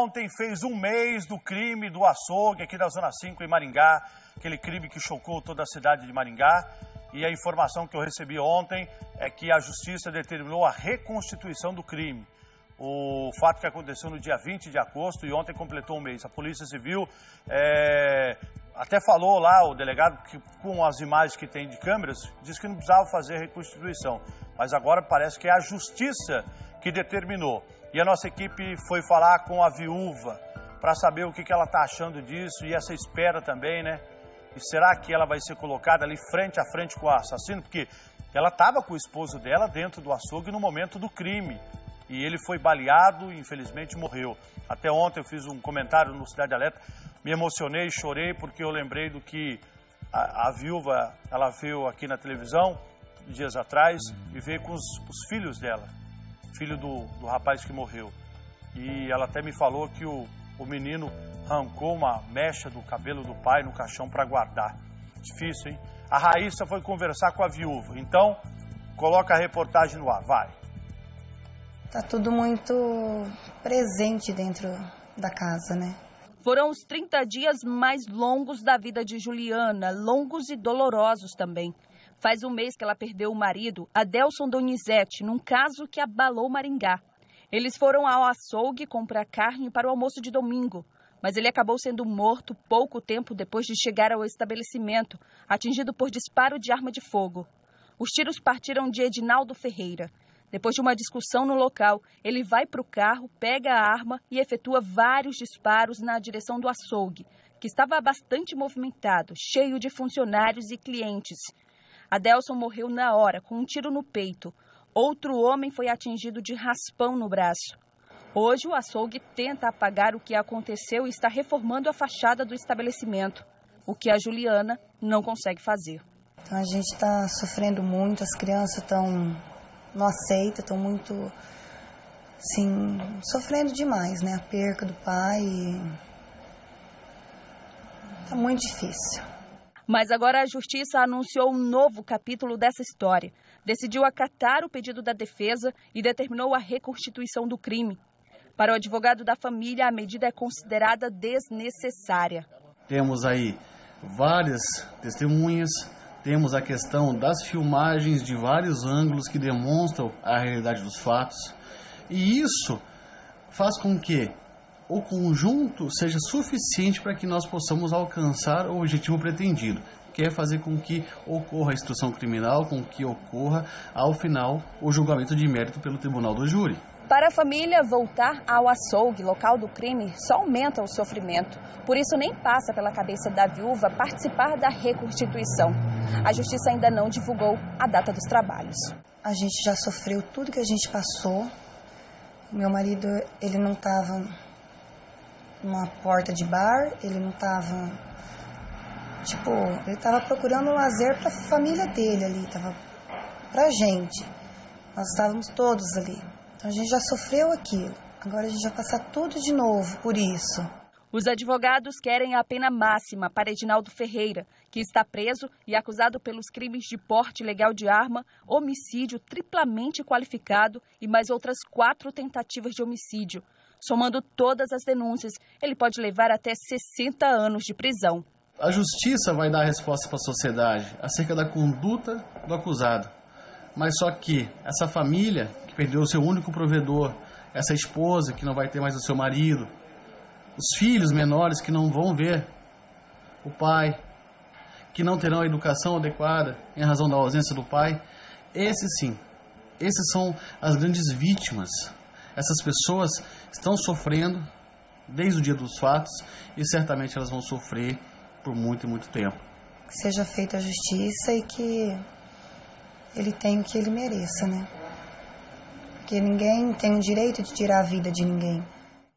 ontem fez um mês do crime do açougue aqui da Zona 5 em Maringá, aquele crime que chocou toda a cidade de Maringá. E a informação que eu recebi ontem é que a Justiça determinou a reconstituição do crime. O fato que aconteceu no dia 20 de agosto e ontem completou um mês. A Polícia Civil até falou lá, o delegado, que com as imagens que tem de câmeras, disse que não precisava fazer a reconstituição. Mas agora parece que é a Justiça que determinou. E a nossa equipe foi falar com a viúva para saber o que ela está achando disso e essa espera também, né? E será que ela vai ser colocada ali frente a frente com o assassino? Porque ela estava com o esposo dela dentro do açougue no momento do crime. E ele foi baleado e infelizmente morreu. Até ontem eu fiz um comentário no Cidade Alerta, me emocionei, chorei porque eu lembrei do que a viúva, ela viu aqui na televisão dias atrás e veio com os filhos dela. Filho do rapaz que morreu. E ela até me falou que o menino arrancou uma mecha do cabelo do pai no caixão para guardar. Difícil, hein? A Raíssa foi conversar com a viúva. Então, coloca a reportagem no ar, vai. Tá tudo muito presente dentro da casa, né? Foram os 30 dias mais longos da vida de Juliana, longos e dolorosos também. Faz um mês que ela perdeu o marido, Adelson Donizete, num caso que abalou Maringá. Eles foram ao açougue comprar carne para o almoço de domingo, mas ele acabou sendo morto pouco tempo depois de chegar ao estabelecimento, atingido por disparo de arma de fogo. Os tiros partiram de Edinaldo Ferreira. Depois de uma discussão no local, ele vai para o carro, pega a arma e efetua vários disparos na direção do açougue, que estava bastante movimentado, cheio de funcionários e clientes. Adelson morreu na hora, com um tiro no peito. Outro homem foi atingido de raspão no braço. Hoje, o açougue tenta apagar o que aconteceu e está reformando a fachada do estabelecimento, o que a Juliana não consegue fazer. Então, a gente está sofrendo muito, as crianças não aceitam, estão muito, assim, sofrendo demais, né? A perca do pai. Está muito difícil. Mas agora a Justiça anunciou um novo capítulo dessa história. Decidiu acatar o pedido da defesa e determinou a reconstituição do crime. Para o advogado da família, a medida é considerada desnecessária. Temos aí várias testemunhas, temos a questão das filmagens de vários ângulos que demonstram a realidade dos fatos. E isso faz com que o conjunto seja suficiente para que nós possamos alcançar o objetivo pretendido, que é fazer com que ocorra a instrução criminal, com que ocorra, ao final, o julgamento de mérito pelo tribunal do júri. Para a família, voltar ao açougue, local do crime, só aumenta o sofrimento. Por isso, nem passa pela cabeça da viúva participar da reconstituição. A Justiça ainda não divulgou a data dos trabalhos. A gente já sofreu tudo que a gente passou. Meu marido, ele não estava numa porta de bar, ele não estava, ele estava procurando um lazer para a família dele ali, estava pra gente. Nós estávamos todos ali. Então a gente já sofreu aquilo. Agora a gente vai passar tudo de novo por isso. Os advogados querem a pena máxima para Edinaldo Ferreira, que está preso e acusado pelos crimes de porte ilegal de arma, homicídio triplamente qualificado e mais outras 4 tentativas de homicídio. Somando todas as denúncias, ele pode levar até 60 anos de prisão. A Justiça vai dar a resposta para a sociedade acerca da conduta do acusado. Mas só que essa família que perdeu o seu único provedor, essa esposa que não vai ter mais o seu marido, os filhos menores que não vão ver o pai, que não terão a educação adequada em razão da ausência do pai, esses são as grandes vítimas. Essas pessoas estão sofrendo desde o dia dos fatos e certamente elas vão sofrer por muito e muito tempo. Que seja feita a justiça e que ele tenha o que ele mereça, né? Porque ninguém tem o direito de tirar a vida de ninguém.